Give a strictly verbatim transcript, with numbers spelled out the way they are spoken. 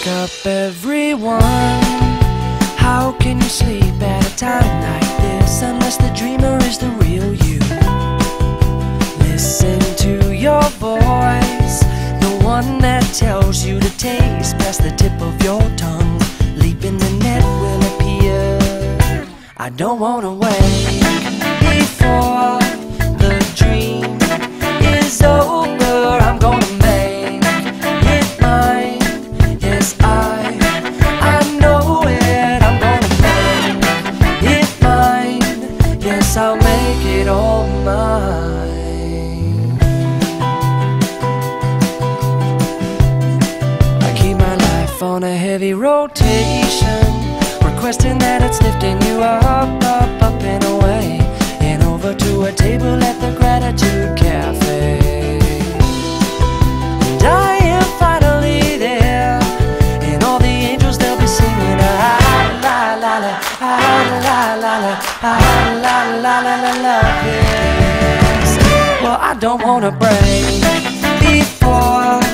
Wake up everyone. How can you sleep at a time like this unless the dreamer is the real you? Listen to your voice, the one that tells you to taste past the tip of your tongue. Leap in the net will appear. I don't wanna wait before the dream is over. I'm gonna make it mine. Yes, I, I know it. I'm gonna make it mine. Yes, I'll make it all mine. I keep my life on a heavy rotation, requesting that it's lifting you up, up, up and away, and over to a table at the Gratitude Cafe. And I am finally there, and all the angels, they'll be singing ah la la la, ah la la la, ah la la la la la. Yes. Well, I don't wanna break before